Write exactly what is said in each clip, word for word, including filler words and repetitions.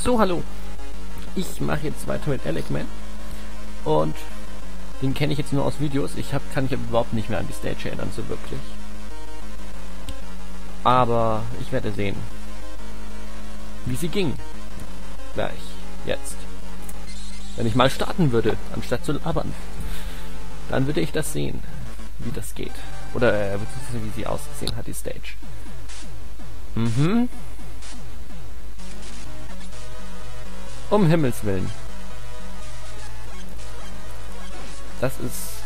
So, hallo. Ich mache jetzt weiter mit Elecman. Und den kenne ich jetzt nur aus Videos. Ich hab, kann mich überhaupt nicht mehr an die Stage erinnern, so wirklich. Aber ich werde sehen, wie sie ging. Gleich. Jetzt. Wenn ich mal starten würde, anstatt zu labern, dann würde ich das sehen, wie das geht. Oder äh, wie sie ausgesehen hat, die Stage. Mhm. Um Himmels Willen. Das ist...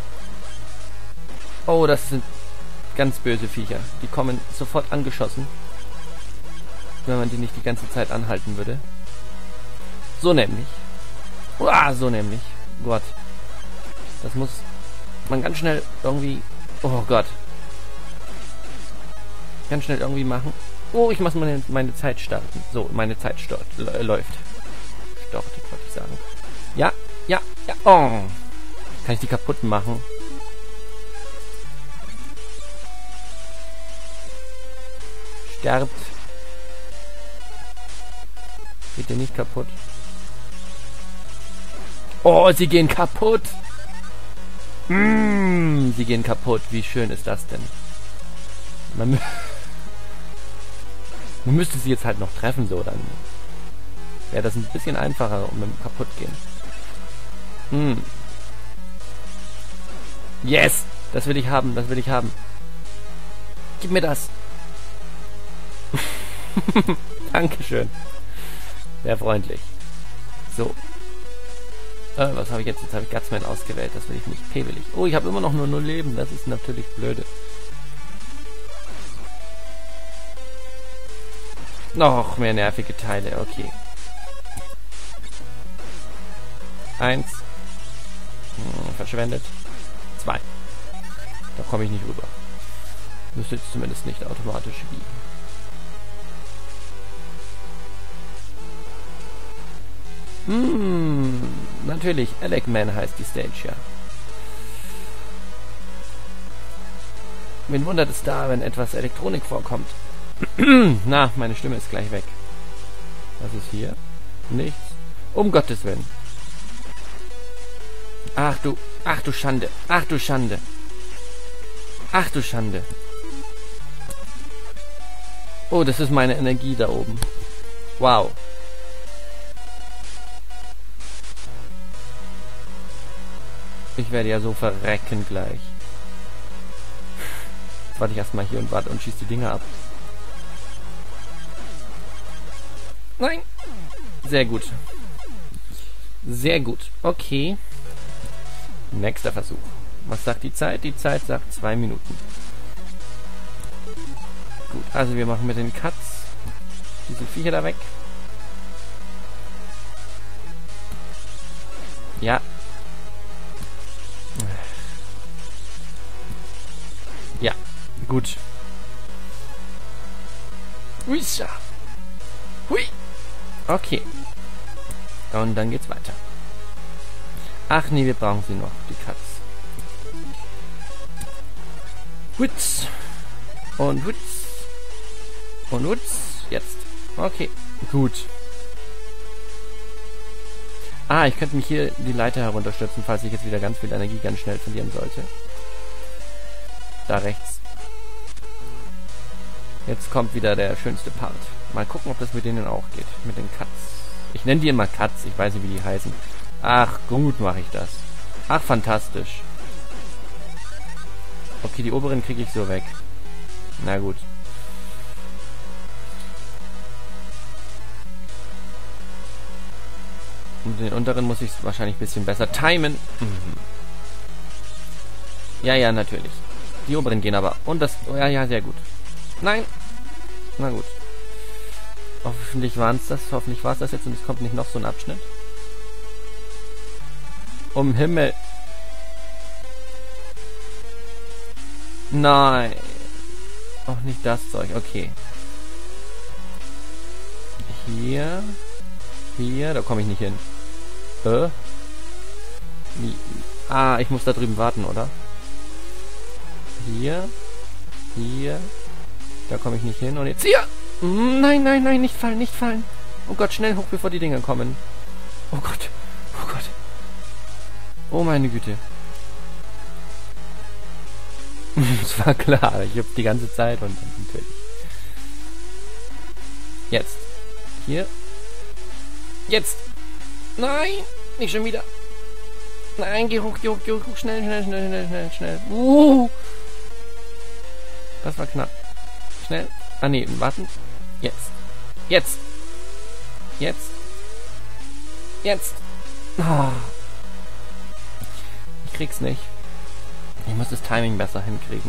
Oh, das sind ganz böse Viecher. Die kommen sofort angeschossen, wenn man die nicht die ganze Zeit anhalten würde. So nämlich. Uah, so nämlich. Gott. Das muss man ganz schnell irgendwie... Oh Gott. Ganz schnell irgendwie machen. Oh, ich muss meine, meine Zeit starten. So, meine Zeit stört, äh, läuft. Startet, wollte ich sagen. Ja, ja, ja. Oh. Kann ich die kaputt machen? Sterbt. Geht ihr nicht kaputt? Oh, sie gehen kaputt. Mmh, sie gehen kaputt. Wie schön ist das denn? Man, mü Man müsste sie jetzt halt noch treffen, so dann wäre das ein bisschen einfacher um dem kaputt gehen. Hm. Yes! Das will ich haben, das will ich haben. Gib mir das. Dankeschön. Sehr freundlich. So. Äh, was habe ich jetzt? Jetzt habe ich Gutsman ausgewählt. Das will ich nicht. P will ich. Oh, ich habe immer noch nur null Leben. Das ist natürlich blöde. Noch mehr nervige Teile. Okay. Eins. Hm, verschwendet. Zwei. Da komme ich nicht rüber. Müsste jetzt zumindest nicht automatisch wie. Hm, natürlich. Elecman heißt die Stage, ja. Wen wundert es da, wenn etwas Elektronik vorkommt? Na, meine Stimme ist gleich weg. Was ist hier? Nichts. Um Gottes Willen. Ach du, ach du Schande, ach du Schande. Ach du Schande. Oh, das ist meine Energie da oben. Wow. Ich werde ja so verrecken gleich. Jetzt warte ich erstmal hier und warte und schieße die Dinger ab. Nein. Sehr gut. Sehr gut. Okay. Nächster Versuch. Was sagt die Zeit? Die Zeit sagt zwei Minuten. Gut, also wir machen mit den Cuts diese Viecher da weg. Ja. Ja, gut. Hui. Hui. Okay. Und dann geht's weiter. Ach nee, wir brauchen sie noch, die Cuts. Witz. Und Witz. Und Witz. Jetzt. Okay, gut. Ah, ich könnte mich hier die Leiter herunterstürzen, falls ich jetzt wieder ganz viel Energie ganz schnell verlieren sollte. Da rechts. Jetzt kommt wieder der schönste Part. Mal gucken, ob das mit denen auch geht. Mit den Cuts. Ich nenne die immer Cuts. Ich weiß nicht, wie die heißen. Ach, gut mache ich das. Ach, fantastisch. Okay, die oberen kriege ich so weg. Na gut. Und den unteren muss ich wahrscheinlich ein bisschen besser timen. Mhm. Ja, ja, natürlich. Die oberen gehen aber. Und das... Oh, ja, ja, sehr gut. Nein. Na gut. Hoffentlich waren es das. Hoffentlich war es das jetzt und es kommt nicht noch so ein Abschnitt. Um Himmel. Nein. Auch nicht das Zeug. Okay. Hier. Hier. Da komme ich nicht hin. Äh? Wie? Ah, ich muss da drüben warten, oder? Hier. Hier. Da komme ich nicht hin. Und jetzt hier. Nein, nein, nein. Nicht fallen, nicht fallen. Oh Gott, schnell hoch, bevor die Dinger kommen. Oh Gott. Oh Gott. Oh meine Güte. Das war klar. Ich hab die ganze Zeit und natürlich. Jetzt. Hier. Jetzt. Nein. Nicht schon wieder. Nein, geh hoch, geh hoch, geh hoch. Schnell, schnell, schnell, schnell, schnell, schnell. Uh. Das war knapp. Schnell. Ah, nee, warten. Jetzt. Jetzt. Jetzt. Jetzt. Oh. Ich krieg's nicht. Ich muss das Timing besser hinkriegen.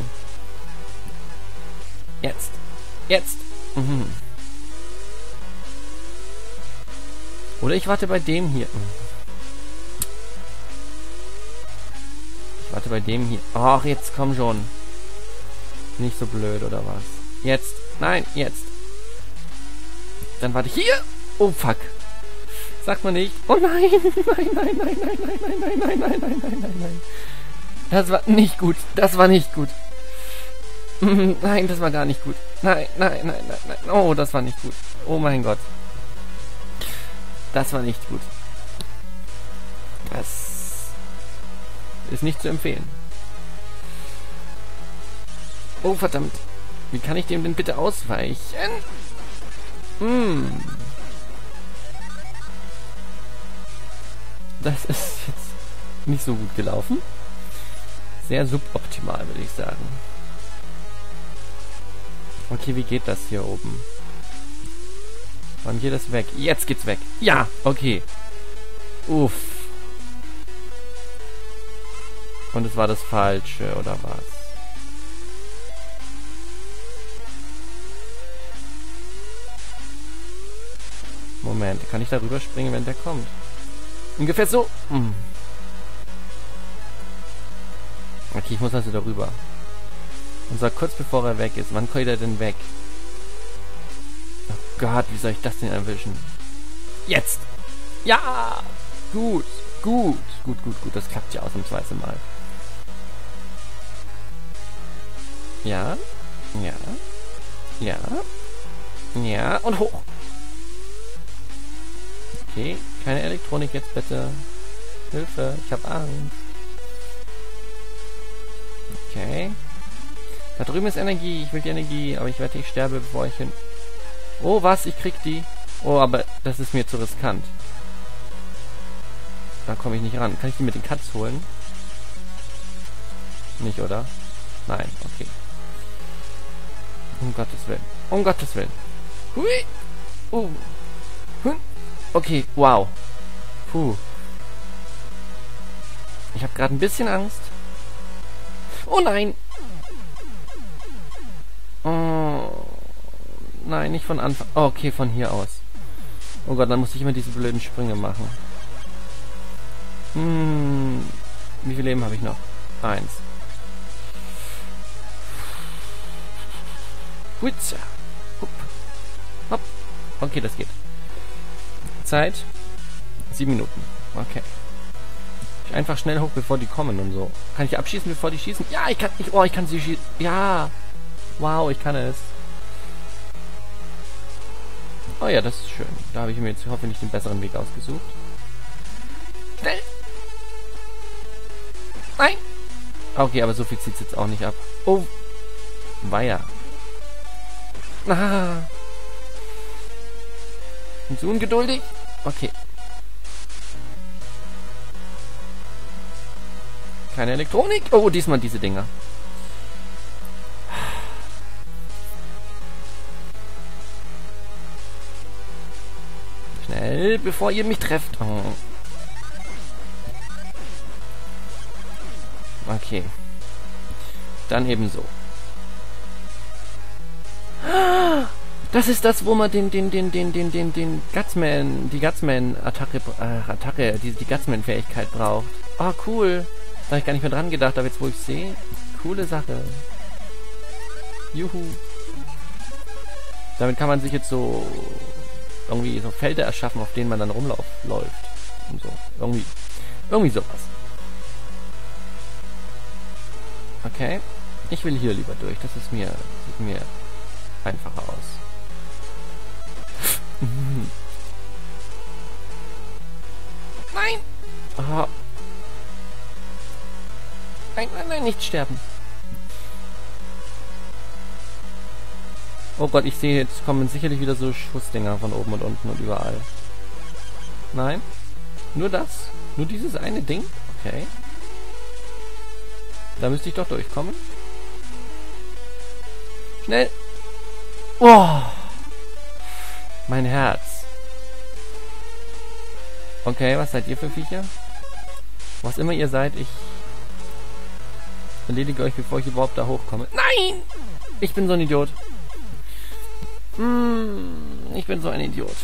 Jetzt. Jetzt. Mhm. Oder ich warte bei dem hier. Ich warte bei dem hier. Ach, jetzt komm schon. Nicht so blöd, oder was? Jetzt. Nein, jetzt. Dann warte ich hier. Oh, fuck. Sagt man nicht. Oh nein. Nein, nein, nein, nein, nein, nein, nein, nein, nein, nein, nein, nein, nein. Das war nicht gut. Das war nicht gut. Nein, das war gar nicht gut. Nein, nein, nein, nein, nein. Oh, das war nicht gut. Oh mein Gott. Das war nicht gut. Das ist nicht zu empfehlen. Oh, verdammt. Wie kann ich dem denn bitte ausweichen? Hm. Das ist jetzt nicht so gut gelaufen. Sehr suboptimal, würde ich sagen. Okay, wie geht das hier oben? Wann geht das weg? Jetzt geht's weg. Ja, okay. Uff. Und es war das Falsche, oder was? Moment, kann ich da rüberspringen, wenn der kommt? Ungefähr so. Hm. Okay, ich muss also darüber. Und zwar kurz bevor er weg ist. Wann kommt er denn weg? Oh Gott, wie soll ich das denn erwischen? Jetzt! Ja! Gut, gut, gut, gut, gut. Das klappt ja ausnahmsweise mal. Ja, ja, ja, ja und hoch. Okay, keine Elektronik jetzt bitte. Hilfe, ich hab Angst. Okay. Da drüben ist Energie. Ich will die Energie, aber ich wette, ich sterbe, bevor ich hin... Oh, was? Ich krieg die. Oh, aber das ist mir zu riskant. Da komme ich nicht ran. Kann ich die mit den Cuts holen? Nicht, oder? Nein, okay. Um Gottes Willen. Um Gottes Willen. Hui. Uh. Hm. Okay, wow. Puh. Ich habe gerade ein bisschen Angst. Oh nein! Oh, nein, nicht von Anfang. Oh, okay, von hier aus. Oh Gott, dann muss ich immer diese blöden Sprünge machen. Hm. Wie viel Leben habe ich noch? Eins. Huitza. Hup. Hopp. Okay, das geht. Zeit. Sieben Minuten. Okay. Ich einfach schnell hoch, bevor die kommen und so. Kann ich abschießen, bevor die schießen? Ja, ich kann. Ich, oh, ich kann sie schießen. Ja. Wow, ich kann es. Oh ja, das ist schön. Da habe ich mir jetzt hoffentlich den besseren Weg ausgesucht. Schnell! Nein! Okay, aber so viel zieht es jetzt auch nicht ab. Oh! Weia. Ah. Bin zu ungeduldig. Okay. Keine Elektronik. Oh, diesmal diese Dinger. Schnell, bevor ihr mich trefft. Oh. Okay. Dann ebenso. Das ist das, wo man den, den, den, den, den, den, den Gutsman, die Gutsman-Attacke, äh, Attacke, die, die Gutsman-Fähigkeit braucht. Oh, cool. Da habe ich gar nicht mehr dran gedacht, aber jetzt, wo ich sehe, coole Sache. Juhu. Damit kann man sich jetzt so irgendwie so Felder erschaffen, auf denen man dann rumläuft. Und so. Irgendwie. Irgendwie sowas. Okay. Ich will hier lieber durch. Das ist mir, sieht mir einfacher aus. Aha. Nein, nein, nein, nicht sterben. Oh Gott, ich sehe, jetzt kommen sicherlich wieder so Schussdinger von oben und unten und überall. Nein? Nur das? Nur dieses eine Ding? Okay. Da müsste ich doch durchkommen. Schnell! Oh! Mein Herz. Okay, was seid ihr für Viecher? Was immer ihr seid, ich erledige euch, bevor ich überhaupt da hochkomme. Nein! Ich bin so ein Idiot. Hm, ich bin so ein Idiot.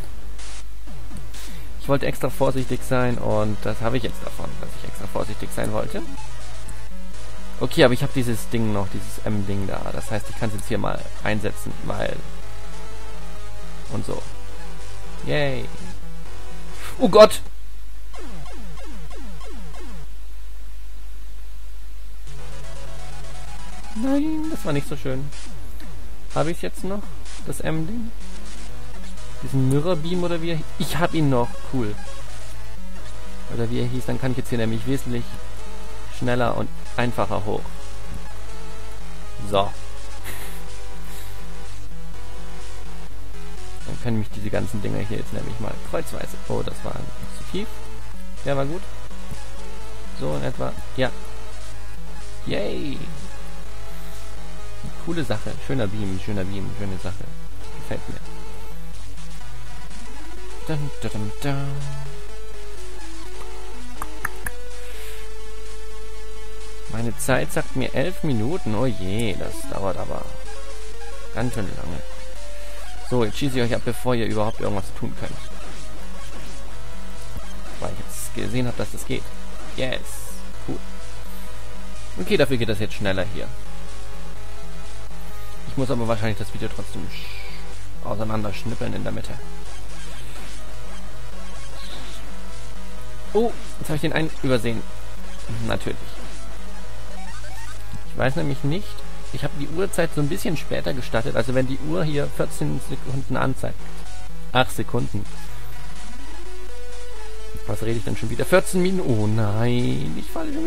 Ich wollte extra vorsichtig sein und das habe ich jetzt davon, dass ich extra vorsichtig sein wollte. Okay, aber ich habe dieses Ding noch, dieses M-Ding da. Das heißt, ich kann es jetzt hier mal einsetzen, weil... Und so. Yay. Oh Gott! Nein, das war nicht so schön. Habe ich es jetzt noch? Das M-Ding? Diesen Mirror Beam oder wie er hieß? Ich hab ihn noch. Cool. Oder wie er hieß, dann kann ich jetzt hier nämlich wesentlich schneller und einfacher hoch. So. Dann können mich diese ganzen Dinger hier jetzt nämlich mal kreuzweise... Oh, das war zu tief. Ja, war gut. So in etwa. Ja. Yay. Coole Sache. Schöner Beam, schöner Beam, schöne Sache. Gefällt mir. Dun, dun, dun, dun. Meine Zeit sagt mir elf Minuten. Oh je, das dauert aber ganz schön lange. So, jetzt schieße ich euch ab, bevor ihr überhaupt irgendwas tun könnt. Weil ich jetzt gesehen habe, dass das geht. Yes. Cool. Okay, dafür geht das jetzt schneller hier. Ich muss aber wahrscheinlich das Video trotzdem auseinanderschnippeln in der Mitte. Oh, jetzt habe ich den einen übersehen. Natürlich. Ich weiß nämlich nicht, ich habe die Uhrzeit so ein bisschen später gestartet, also wenn die Uhr hier vierzehn Sekunden anzeigt. acht Sekunden. Was rede ich denn schon wieder? vierzehn Minuten. Oh nein, ich falle schon wieder.